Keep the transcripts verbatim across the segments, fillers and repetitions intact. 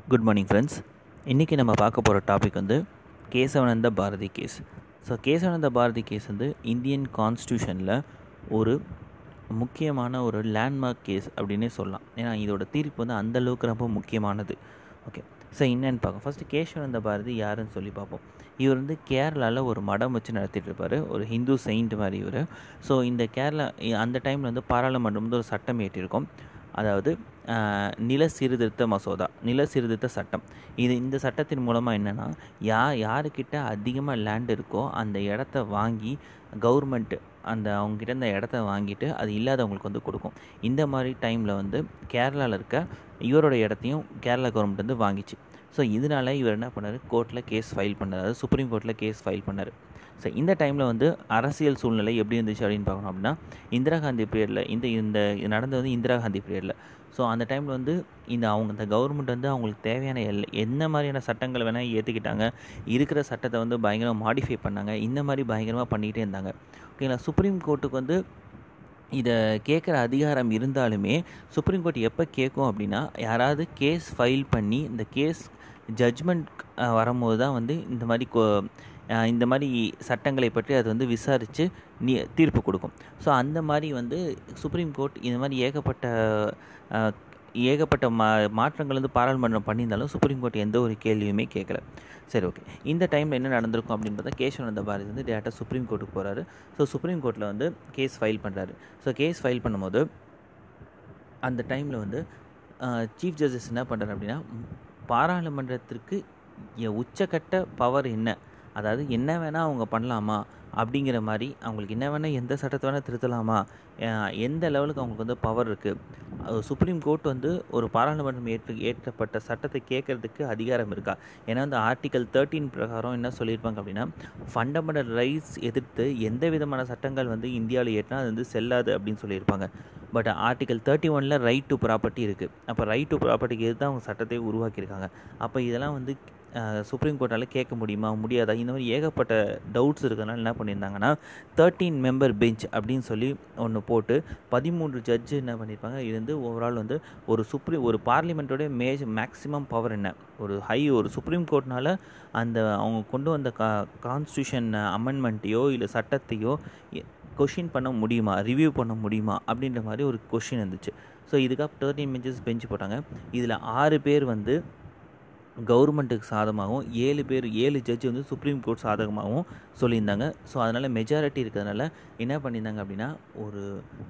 Good morning friends. இன்றைக்கி நம்ம பார்க்க போகிற டாபிக் வந்து Kesavananda Bharati case. So Kesavananda Bharati case வந்து இந்தியன் கான்ஸ்டியூஷனில் ஒரு முக்கியமான ஒரு லேண்ட்மார்க் கேஸ் அப்படின்னே சொல்லலாம். ஏன்னா இதோட தீர்ப்பு வந்து அந்தளவுக்கு ரொம்ப முக்கியமானது. ஓகே, ஸோ என்னென்னு பார்ப்போம். ஃபஸ்ட்டு கேசவானந்த பாரதி யாருன்னு சொல்லி பார்ப்போம். இவர் வந்து கேரளாவில் ஒரு மடம் வச்சு நடத்திட்டு இருப்பார். ஒரு ஹிந்து செயின்ட் மாதிரி இவர். ஸோ இந்த கேரளா அந்த டைமில் வந்து பாராளுமன்றம் வந்து ஒரு சட்டம் ஏற்றிருக்கும். அதாவது நில சீர்திருத்த மசோதா, நில சீர்திருத்த சட்டம். இது இந்த சட்டத்தின் மூலமாக என்னென்னா, யா யாருக்கிட்ட அதிகமாக லேண்ட் இருக்கோ அந்த இடத்த வாங்கி கவர்மெண்ட்டு அந்த அவங்ககிட்ட இந்த இடத்த வாங்கிட்டு அது இல்லாதவங்களுக்கு வந்து கொடுக்கும். இந்த மாதிரி டைமில் வந்து கேரளாவில் இருக்க இவரோட இடத்தையும் கேரளா கவர்மெண்ட் வந்து வாங்கிச்சு. ஸோ இதனால் இவர் என்ன பண்ணார், கோர்ட்டில் கேஸ் ஃபைல் பண்ணார். அதாவது சுப்ரீம் கோர்ட்டில் கேஸ் ஃபைல் பண்ணார். ஸோ இந்த டைமில் வந்து அரசியல் சூழ்நிலை எப்படி இருந்துச்சு அப்படின்னு பார்க்கணும் அப்படின்னா, இந்திரா காந்தி பீரியடில் இந்த இந்த நடந்தது வந்து இந்திரா காந்தி பீரியடில். ஸோ அந்த டைமில் வந்து இந்த அவங்க இந்த கவர்மெண்ட் வந்து அவங்களுக்கு தேவையான எல் என்ன மாதிரியான சட்டங்கள் வேணால் ஏற்றுக்கிட்டாங்க. இருக்கிற சட்டத்தை வந்து பயங்கரமாக மாடிஃபை பண்ணாங்க. இந்த மாதிரி பயங்கரமாக பண்ணிகிட்டே இருந்தாங்க. ஓகேங்களா. சுப்ரீம் கோர்ட்டுக்கு வந்து இதை கேட்குற அதிகாரம் இருந்தாலுமே சுப்ரீம் கோர்ட் எப்போ கேட்கும் அப்படின்னா, யாராவது கேஸ் ஃபைல் பண்ணி இந்த கேஸ் ஜட்ஜ்மெண்ட் வரும்போது தான் வந்து இந்த மாதிரி கோ இந்த மாதிரி சட்டங்களை பற்றி அது வந்து விசாரித்து நீ தீர்ப்பு கொடுக்கும். ஸோ அந்த மாதிரி வந்து சுப்ரீம் கோர்ட் இந்த மாதிரி ஏகப்பட்ட ஏகப்பட்ட மா மாற்றங்கள் வந்து பாராளுமன்றம் பண்ணியிருந்தாலும் சுப்ரீம் கோர்ட் எந்த ஒரு கேள்வியுமே கேட்கல. சரி, ஓகே. இந்த டைமில் என்ன நடந்திருக்கும் அப்படின்னு பார்த்தா, கேசவானந்த பாரதி வந்து டேரெக்டாக சுப்ரீம் கோர்ட்டுக்கு போகிறாரு. ஸோ சுப்ரீம் கோர்ட்டில் வந்து கேஸ் ஃபைல் பண்ணுறாரு. ஸோ கேஸ் ஃபைல் பண்ணும்போது அந்த டைமில் வந்து சீஃப் ஜஸ்டிஸ் என்ன பண்ணுறாரு அப்படின்னா, பாராளுமன்றத்திற்கு உச்சக்கட்ட பவர் என்ன, அதாவது என்ன வேணால் அவங்க பண்ணலாமா அப்படிங்கிற மாதிரி, அவங்களுக்கு என்ன வேணால் எந்த சட்டத்தை வேணால் திருத்தலாமா, எந்த லெவலுக்கு அவங்களுக்கு வந்து பவர் இருக்குது, சுப்ரீம் கோர்ட் வந்து ஒரு பாராளுமன்றம் ஏற்று ஏற்றப்பட்ட சட்டத்தை கேட்குறதுக்கு அதிகாரம் இருக்கா. ஏன்னா வந்து ஆர்டிகல் தேர்ட்டீன் பிரகாரம் என்ன சொல்லியிருப்பாங்க அப்படின்னா, ஃபண்டமெண்டல் ரைட்ஸ் எதிர்த்து எந்த விதமான சட்டங்கள் வந்து இந்தியாவில் ஏற்றினா அது வந்து செல்லாது அப்படின்னு சொல்லியிருப்பாங்க. பட் ஆர்டிகல் தேர்ட்டி ஒனில் ரைட் டு ப்ராப்பர்ட்டி இருக்குது. அப்போ ரைட் டு ப்ராப்பர்ட்டிக்கு எதிர்த்து அவங்க சட்டத்தை உருவாக்கியிருக்காங்க. அப்போ இதெல்லாம் வந்து சுப்ரீம் கோர்ட்டால் கேட்க முடியுமா, முடியாதா, இந்த மாதிரி ஏகப்பட்ட டவுட்ஸ் இருக்கிறதுனால என்ன பண்ணியிருந்தாங்கன்னா, தேர்ட்டீன் மெம்பர் பெஞ்ச் அப்படின்னு சொல்லி ஒன்று போட்டு பதிமூன்று ஜட்ஜு என்ன பண்ணியிருப்பாங்க, இது வந்து ஓவரால் வந்து ஒரு சுப்ரீம் ஒரு பார்லிமெண்ட்டோடைய மேஜ் மேக்ஸிமம் பவர் என்ன, ஒரு ஹை ஒரு சுப்ரீம் கோர்ட்னால் அந்த அவங்க கொண்டு வந்த கா கான்ஸ்டியூஷன் அமெண்ட்மெண்ட்டையோ இல்லை சட்டத்தையோ கொஷின் பண்ண முடியுமா, ரிவ்யூ பண்ண முடியுமா அப்படின்ற மாதிரி ஒரு கொஷின் இருந்துச்சு. ஸோ இதுக்காக தேர்ட்டீன் பெஞ்சஸ் பெஞ்சு போட்டாங்க. இதில் ஆறு பேர் வந்து கவர்மெண்ட்டுக்கு சாதகமாகவும் ஏழு பேர் ஏழு ஜட்ஜு வந்து சுப்ரீம் கோர்ட் சாதகமாகவும் சொல்லியிருந்தாங்க. ஸோ அதனால் மெஜாரிட்டி இருக்கிறதுனால என்ன பண்ணியிருந்தாங்க அப்படின்னா, ஒரு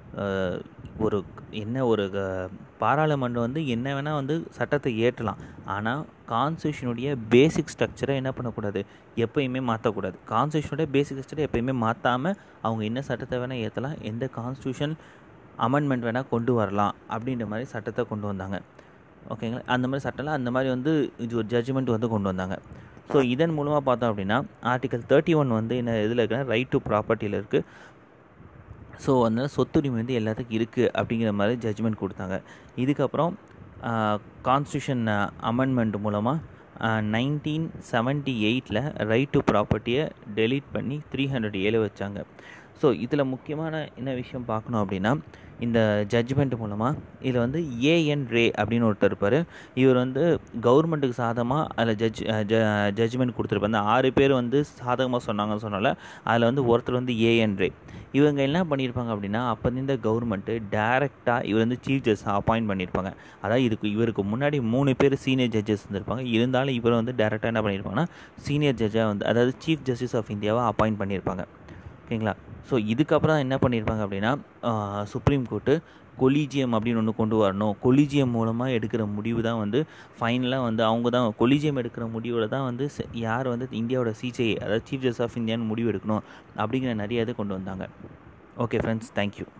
ஒரு என்ன ஒரு பாராளுமன்றம் வந்து என்ன வேணால் வந்து சட்டத்தை ஏற்றலாம். ஆனால் கான்ஸ்டியூஷனுடைய பேசிக் ஸ்ட்ரக்சரை என்ன பண்ணக்கூடாது, எப்போயுமே மாற்றக்கூடாது. கான்ஸ்டியூஷனுடைய பேசிக் ஸ்ட்ரக்சரை எப்போயுமே மாற்றாமல் அவங்க என்ன சட்டத்தை வேணால் ஏற்றலாம், எந்த கான்ஸ்டியூஷன் அமெண்ட்மெண்ட் வேணால் கொண்டு வரலாம் அப்படின்ற மாதிரி சட்டத்தை கொண்டு வந்தாங்க. ஓகேங்களா. அந்த மாதிரி சட்டம்லாம் அந்த மாதிரி வந்து இது ஒரு ஜட்ஜ்மெண்ட் வந்து கொண்டு வந்தாங்க. ஸோ இதன் மூலமாக பார்த்தோம் அப்படின்னா, ஆர்டிகல் தேர்ட்டி ஒன் வந்து என்ன இதில் இருக்குன்னா, ரைட் டு ப்ராப்பர்ட்டியில் இருக்குது. ஸோ அதனால் சொத்துரிமை வந்து எல்லாத்துக்கும் இருக்குது அப்படிங்கிற மாதிரி ஜட்ஜ்மெண்ட் கொடுத்தாங்க. இதுக்கப்புறம் கான்ஸ்டியூஷன் அமெண்ட்மெண்ட் மூலமாக நைன்டீன் செவன்ட்டி எயிட்டில் ரைட் டு ப்ராப்பர்ட்டியை டெலீட் பண்ணி த்ரீ ஹண்ட்ரட் ஏழு வச்சாங்க. ஸோ இதில் முக்கியமான என்ன விஷயம் பார்க்கணும் அப்படின்னா, இந்த ஜட்ஜ்மெண்ட் மூலமாக இதில் வந்து ஏஎன் ரே அப்படின்னு ஒருத்தர் இருப்பார். இவர் வந்து கவர்மெண்ட்டுக்கு சாதகமாக அதில் ஜட்ஜ் ஜ ஜட்ஜ்மெண்ட் கொடுத்துருப்பார். அந்த ஆறு பேர் வந்து சாதகமாக சொன்னாங்கன்னு சொன்னால அதில் வந்து ஒருத்தர் வந்து ஏஎன் ரே. இவங்க என்ன பண்ணியிருப்பாங்க அப்படின்னா, அப்போ இந்த கவர்மெண்ட்டு டேரெக்டாக இவர் வந்து சீஃப் ஜஸ்டிஸ் அப்பாயிண்ட் பண்ணியிருப்பாங்க. அதாவது இதுக்கு இவருக்கு முன்னாடி மூணு பேர் சீனியர் ஜட்ஜஸ் இருந்திருப்பாங்க. இருந்தாலும் இவர் வந்து டேரெக்டாக என்ன பண்ணியிருப்பாங்கன்னா, சீனியர் ஜட்ஜாக வந்து அதாவது சீஃப் ஜஸ்டிஸ் ஆஃப் இந்தியாவை அப்பாயிண்ட் பண்ணியிருப்பாங்க. ஓகேங்களா. ஸோ இதுக்கப்புறம் என்ன பண்ணியிருப்பாங்க அப்படின்னா, சுப்ரீம் கோர்ட்டு கொலீஜியம் அப்படின்னு ஒன்று கொண்டு வரணும். கொலீஜியம் மூலமாக எடுக்கிற முடிவு தான் வந்து ஃபைனலாக வந்து அவங்க தான் கொலீஜியம் எடுக்கிற முடிவில் தான் வந்து யார் வந்து இந்தியாவோட சிஜிஐ அதாவது சீஃப் ஜஸ்டிஸ் ஆஃப் இந்தியான்னு முடிவு எடுக்கணும் அப்படிங்கிற நிறைய இது கொண்டு வந்தாங்க. Okay friends, thank you.